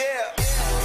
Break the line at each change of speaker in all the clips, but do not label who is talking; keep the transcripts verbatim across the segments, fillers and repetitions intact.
Yeah.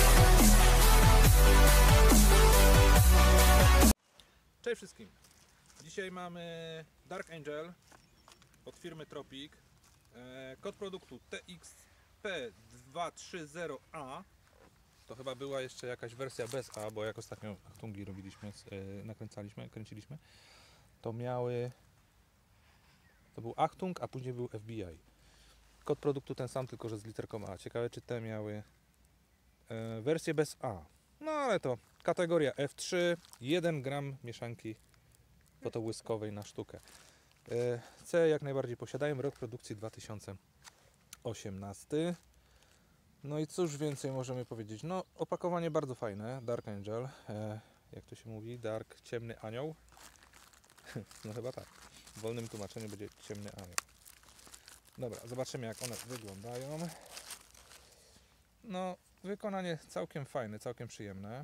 Cześć wszystkim. Dzisiaj mamy Dark Angel od firmy Tropic. Kod produktu T X P dwieście trzydzieści A. To chyba była jeszcze jakaś wersja bez A, bo jak ostatnio Achtungi robiliśmy, nakręcaliśmy, kręciliśmy, to miały, to był Achtung, a później był F B I. Kod produktu ten sam, tylko że z literką A. Ciekawe, czy te miały wersję bez A. No ale to kategoria F trzy, jeden gram mieszanki fotobłyskowej na sztukę. C jak najbardziej posiadają, rok produkcji dwa tysiące osiemnasty. No i cóż więcej możemy powiedzieć? No opakowanie bardzo fajne, Dark Angel, jak to się mówi, Dark, ciemny anioł. No chyba tak, w wolnym tłumaczeniu będzie ciemny anioł. Dobra, zobaczymy jak one wyglądają. No wykonanie całkiem fajne, całkiem przyjemne.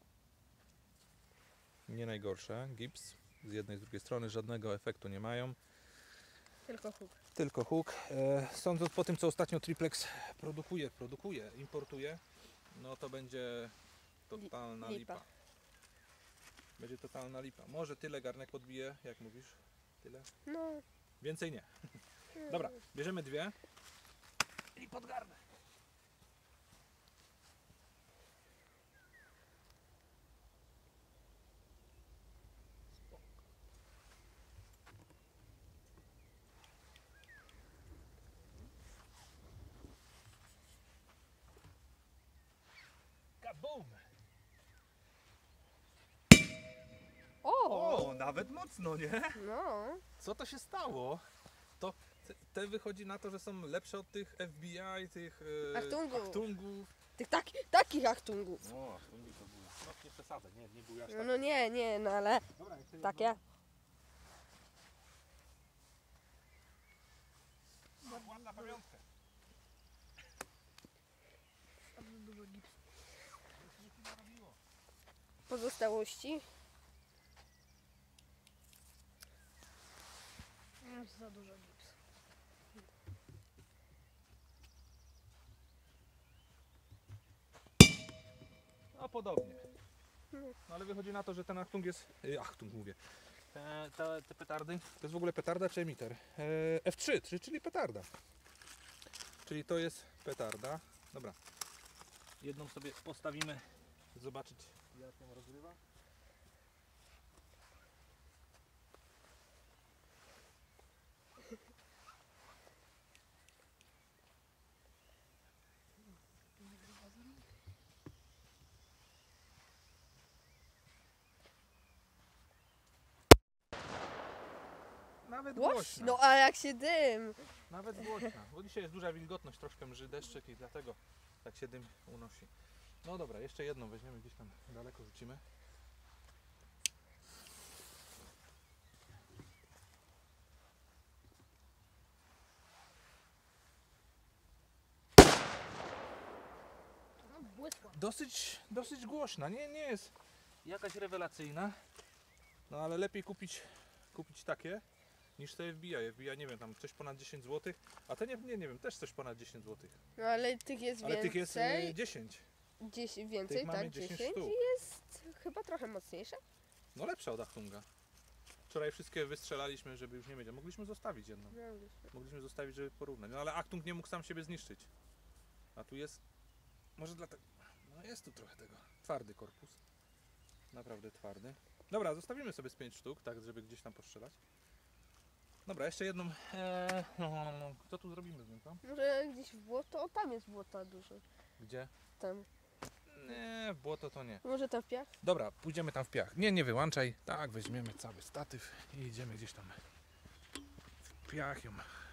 Nie najgorsze, gips z jednej i z drugiej strony, żadnego efektu nie mają.
Tylko huk.
Tylko huk. E, sądząc po tym, co ostatnio Triplex produkuje, produkuje, importuje, no to będzie totalna lipa.
lipa.
Będzie totalna lipa. Może tyle garnek podbije, jak mówisz? Tyle?
No.
Więcej nie. Dobra, bierzemy dwie i pod garnek. Kabum!
O!
O, nawet mocno, nie?
No.
Co to się stało? To te, te wychodzi na to, że są lepsze od tych F B I, tych e,
Achtungów.
Achtungów.
Tych tak, takich achtungów.
No, Achtungi to były. No nie przesadzaj, nie, nie były aż
No,
tak.
no nie, nie, no ale
Dobra, jeszcze
takie.
jedno. No, ładna pamiątka.
Pozostałości.
Jest za dużo gipsu.
No podobnie. No ale wychodzi na to, że ten Achtung jest... Yy, Achtung mówię. Te, te, te petardy, to jest w ogóle petarda czy emiter? E, F trzy, czyli petarda. Czyli to jest petarda. Dobra. Jedną sobie postawimy, zobaczyć jak ją rozrywa. Nawet
Łoś,
głośna.
no a jak się dym.
Nawet głośna, bo dzisiaj jest duża wilgotność, troszkę mrzy deszczyk i dlatego tak się dym unosi. No dobra, jeszcze jedną weźmiemy, gdzieś tam daleko rzucimy.
No, błysła.
Dosyć, dosyć głośna, nie, nie jest jakaś rewelacyjna, no ale lepiej kupić, kupić takie niż te F B I. F B I nie wiem, tam coś ponad dziesięć złotych, a te nie, nie, nie wiem, też coś ponad dziesięć złotych.
No ale tych jest
Ale
więcej.
tych jest y, dziesięć.
Dzies więcej,
tych mamy
tak,
dziesięć
dziesięć
sztuk.
i jest chyba trochę mocniejsze.
No lepsza od Achtunga. Wczoraj wszystkie wystrzelaliśmy, żeby już nie mieć, a mogliśmy zostawić jedną.
No,
Mogliśmy zostawić, żeby porównać. No ale Achtung nie mógł sam siebie zniszczyć. A tu jest, może dlatego, no jest tu trochę tego. Twardy korpus. Naprawdę twardy. Dobra, zostawimy sobie z pięć sztuk, tak żeby gdzieś tam postrzelać. Dobra, jeszcze jedną. Eee, no, no, no. Co tu zrobimy z nią, co?
może gdzieś w błoto, o tam jest błota dużo.
Gdzie?
Tam.
Nie, w błoto to nie.
Może tam w piach?
Dobra, pójdziemy tam w piach. Nie, nie wyłączaj. Tak, weźmiemy cały statyw i idziemy gdzieś tam w piach ją.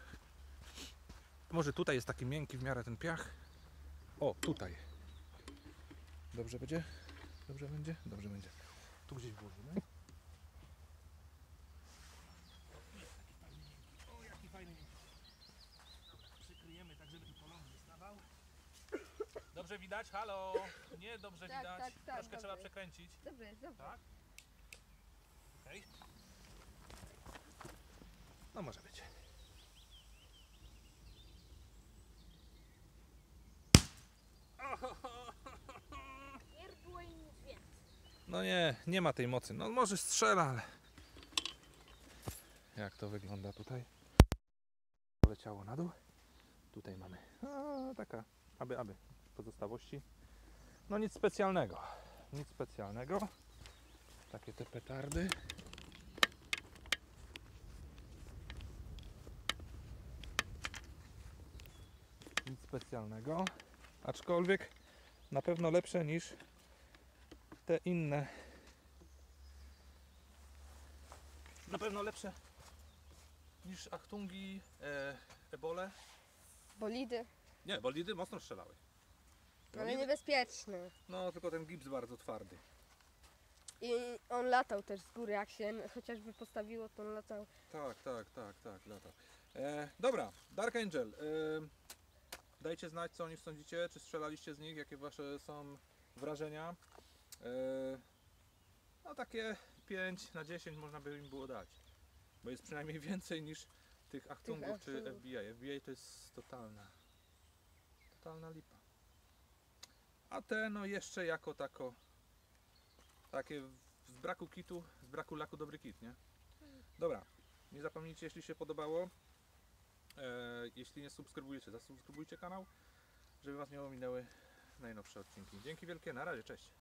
Może tutaj jest taki miękki w miarę ten piach. O, tutaj. Dobrze będzie? Dobrze będzie? Dobrze będzie. Tu gdzieś włożymy. O, jaki fajny miękki. Dobra, przykryjemy tak, żeby tu polon wystawał. Dobrze widać? Halo? Nie, dobrze
Tak,
widać.
tak, tak,
Troszkę trzeba
dobrze.
przekręcić.
Dobrze jest, dobrze.
Tak? Okej. No może być. Ohoho! No nie, nie ma tej mocy. No może strzela, ale... Jak to wygląda tutaj? Poleciało na dół. Tutaj mamy a, taka, aby, aby, pozostałości. No nic specjalnego. Nic specjalnego. Takie te petardy. Nic specjalnego. Aczkolwiek na pewno lepsze niż te inne. Na pewno lepsze niż Achtungi, e, Ebole.
Bolidy,
Nie, bolidy mocno strzelały.
ale
Bolidy-
niebezpieczne.
No, tylko ten gips bardzo twardy.
I on latał też z góry, jak się chociażby postawiło, to on latał.
Tak, tak, tak, tak, lata. E, dobra, Dark Angel. E, dajcie znać, co o nich sądzicie, czy strzelaliście z nich, jakie wasze są wrażenia. E, no takie pięć na dziesięć można by im było dać. Bo jest przynajmniej więcej niż tych Achtungów czy
Achtungów.
F B I. F B I to jest totalna, totalna lipa. A te no jeszcze jako tako, takie z braku kitu, z braku laku dobry kit, nie? Dobra, nie zapomnijcie, jeśli się podobało, e, jeśli nie subskrybujecie, zasubskrybujcie kanał, żeby was nie ominęły najnowsze odcinki. Dzięki wielkie, na razie, cześć.